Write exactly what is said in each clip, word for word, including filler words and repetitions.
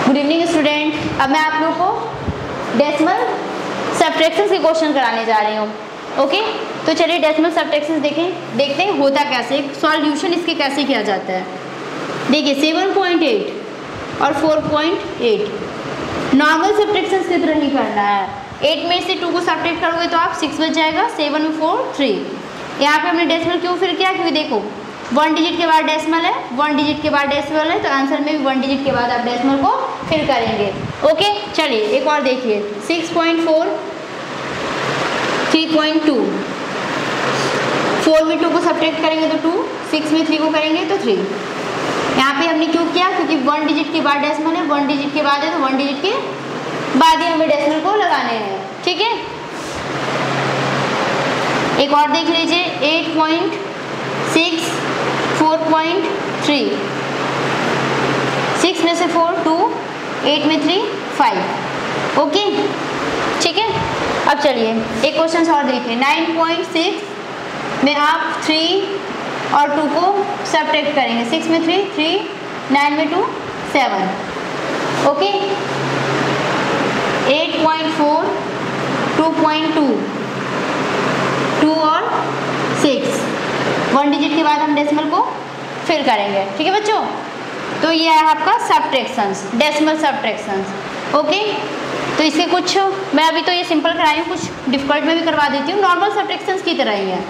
Good evening student. अब मैं आप लोग को डेसिमल सबट्रैक्शंस के क्वेश्चन कराने जा रही हूँ। ओके, तो चलिए डेसिमल सबट्रैक्शंस देखें, देखते हैं होता कैसे, सॉल्यूशन इसके कैसे किया जाता है। देखिए सेवन पॉइंट एट और four point eight normal subtractions की तरह ही करना है। एट में से टू को सबट्रैक्ट करोगे तो आप सिक्स बच जाएगा, सेवन में फोर थ्री। यहाँ पे हमने डेसिमल क्यों फिर किया, क्योंकि देखो वन डिजिट के बाद डेसिमल है, वन डिजिट के बाद डेसिमल है, तो आंसर में भी वन डिजिट के बाद आप डेसिमल को फिल करेंगे। ओके, चलिए एक और देखिए six point four, three point two. Four में टू को सब्ट्रैक्ट करेंगे तो टू, सिक्स में थ्री को करेंगे तो थ्री। यहाँ पे हमने क्यों किया, क्योंकि वन डिजिट के बाद डेसिमल है, वन डिजिट के बाद है तो वन डिजिट के बाद ही हमें डेसिमल को लगाने हैं। ठीक है, एक और देख लीजिए eight point six, four point three. Six में से फोर टू, एट में थ्री फाइव। ओके, ठीक है। अब चलिए एक क्वेश्चन और देखिए नाइन पॉइंट सिक्स में आप थ्री और टू को सब्ट्रैक्ट करेंगे। सिक्स में थ्री थ्री, नाइन में two seven. Okay, eight point four, two point two, two और सिक्स। वन डिजिट के बाद हम डेसिमल को फिल करेंगे। ठीक है बच्चों, तो ये है आपका सब्ट्रैक्शंस, डेसिमल सब्ट्रैक्शंस। ओके, तो इसके कुछ मैं अभी तो ये सिंपल कराई हूँ, कुछ डिफिकल्ट में भी करवा देती हूँ, नॉर्मल सब्ट्रैक्शंस की तरह ही है।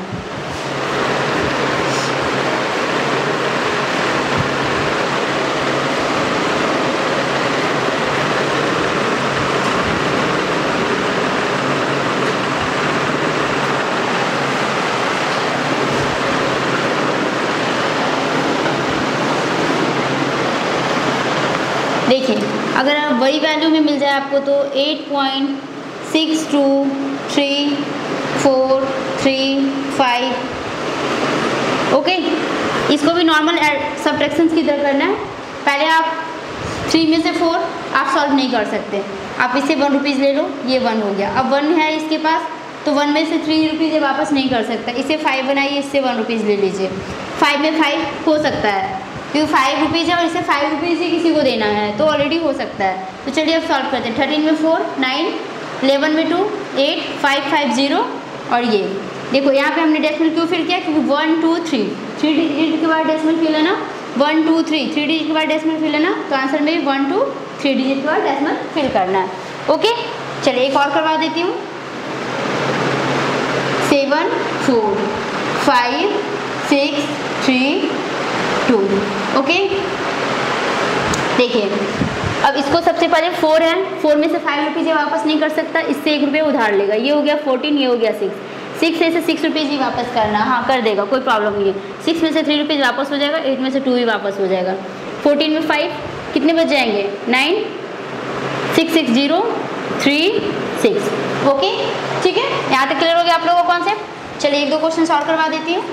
देखिए अगर वही वैल्यू में मिल जाए आपको तो eight point six two, three four three five. Okay, इसको भी नॉर्मल सब्ट्रैक्शंस की तरह करना है। पहले आप थ्री में से फोर आप सॉल्व नहीं कर सकते, आप इससे वन रुपीज़ ले लो, ये वन हो गया। अब वन है इसके पास तो वन में से थ्री रुपीज़ ये वापस नहीं कर सकता, इसे फाइव बनाइए, इससे वन रुपीज़ ले लीजिए। फाइव में फाइव हो सकता है क्योंकि फाइव रुपीज़ है और इसे फाइव रुपीज़ ही किसी को देना है तो ऑलरेडी हो सकता है। तो चलिए अब सॉल्व करते हैं। थर्टीन में फोर नाइन, इलेवन में two eight, five five zero. और ये देखो यहाँ पे हमने डेसिमल क्यों फिल किया, क्योंकि one two three, three digit के बाद डेसिमल फिल है ना, one two three, three digit के बाद डेसिमल फिल है ना, तो आंसर में वन टू थ्री डिजिट के बाद डेसिमल फिल करना है। ओके, चलिए एक और करवा देती हूँ। Seven four, five six three two. Okay, देखिए अब इसको सबसे पहले फोर है, फोर में से फाइव रुपीज़ ये वापस नहीं कर सकता, इससे एक रुपये उधार लेगा। ये हो गया फोर्टीन, ये हो गया सिक्स। सिक्स में से सिक्स रुपीज़ ही वापस करना, हाँ कर देगा, कोई प्रॉब्लम नहीं है। सिक्स में से थ्री रुपीज़ वापस हो जाएगा, एट में से टू ही वापस हो जाएगा। फोर्टीन में फाइव कितने बच जाएंगे, nine, six six zero, three six. Okay, ठीक है, यहाँ तक क्लियर हो गया आप लोगों का कॉन्सेप्ट। चलिए एक दो क्वेश्चन सॉल्व करवा देती हूँ।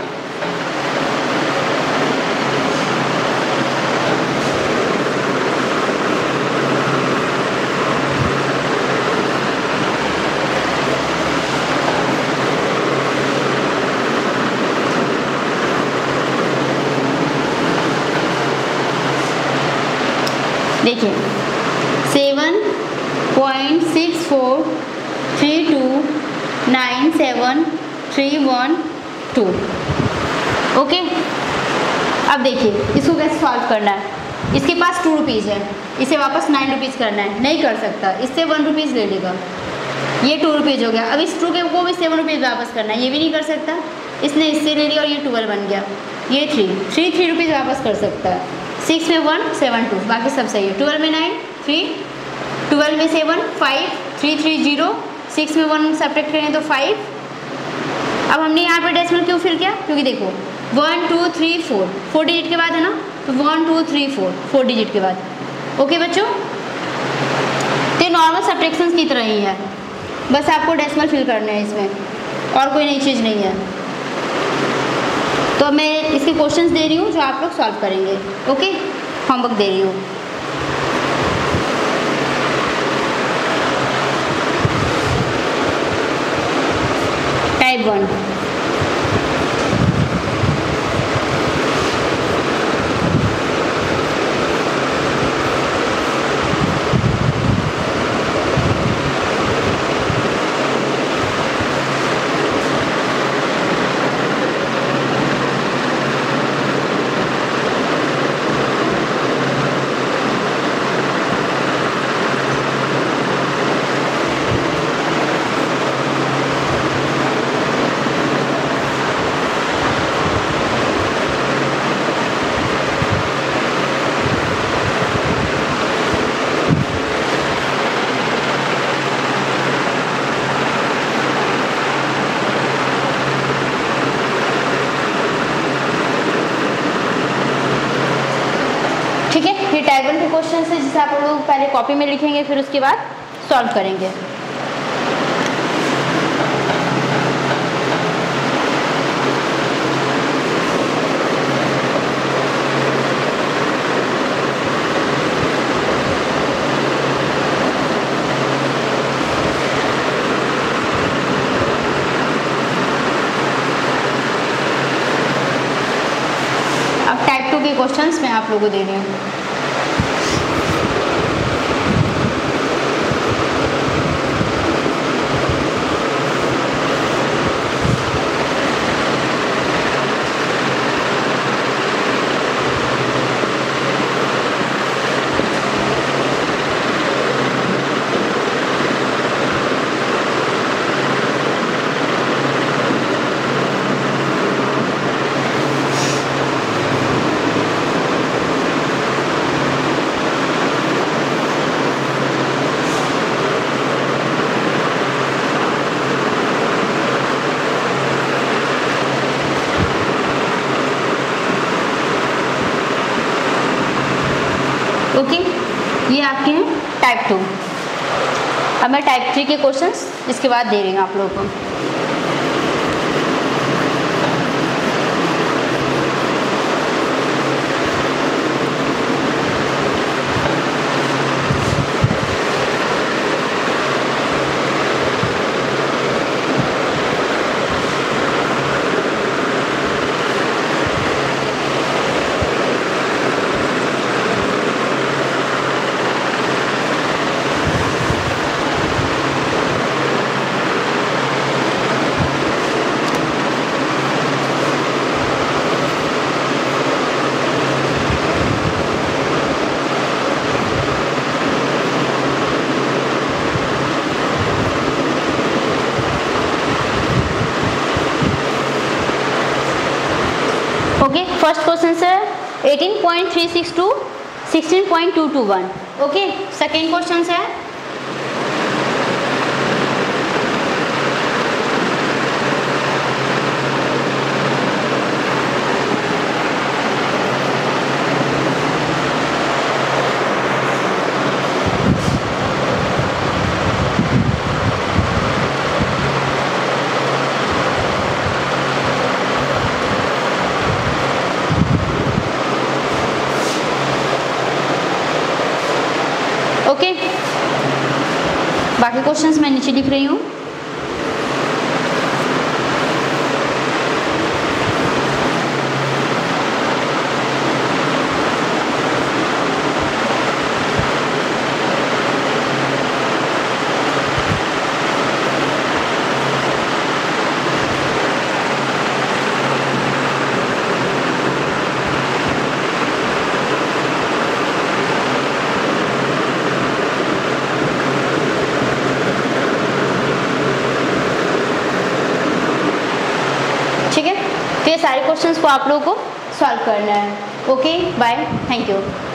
देखिए seven point six four, three two, nine seven, three one two. Okay, अब देखिए इसको कैसे सॉल्व करना है। इसके पास टू रुपीज़ है, इसे वापस नाइन रुपीज़ करना है, नहीं कर सकता, इससे वन रुपीज़ ले लेगा, ये टू रुपीज़ हो गया। अब इस टू के को भी सेवन रुपीज़ वापस करना है, ये भी नहीं कर सकता, इसने इससे ले लिया और ये ट्वेल्व बन गया। ये थ्री थ्री थ्री रुपीज़ वापस कर सकता है। सिक्स में वन, सेवन टू, बाकी सब सही है। ट्वेल्व में नाइन, थ्री, ट्वेल्व में seven, five, three three zero, six में वन सब्ट्रैक्ट करें तो फाइव। अब हमने यहाँ पर डेसिमल क्यों फिल किया, क्योंकि देखो one two three four, four digit के बाद है ना, तो one two three four, four digit के बाद। ओके बच्चों, तो नॉर्मल सब्ट्रैक्शंस की तरह ही है, बस आपको डेसिमल फिल करना है इसमें, और कोई नई चीज़ नहीं है। तो मैं इसके क्वेश्चंस दे रही हूँ जो आप लोग सॉल्व करेंगे। ओके, होमवर्क दे रही हूँ। टाइप वन, क्वेश्चन है जिसे आप लोग पहले कॉपी में लिखेंगे, फिर उसके बाद सॉल्व करेंगे। अब टाइप टू के क्वेश्चंस मैं आप लोगों को दे रही हूँ। ओके, ये आपके हैं टाइप टू। अब मैं टाइप थ्री के क्वेश्चंस इसके बाद दे रही हूँ आप लोगों को। ओके, फर्स्ट क्वेश्चन है eighteen point three six two sixteen point two two one. Okay, second question है ओके okay. बाकी क्वेश्चंस मैं नीचे लिख रही हूँ। ठीक है, तो ये सारे क्वेश्चंस को आप लोगों को सॉल्व करना है। Okay, bye, thank you.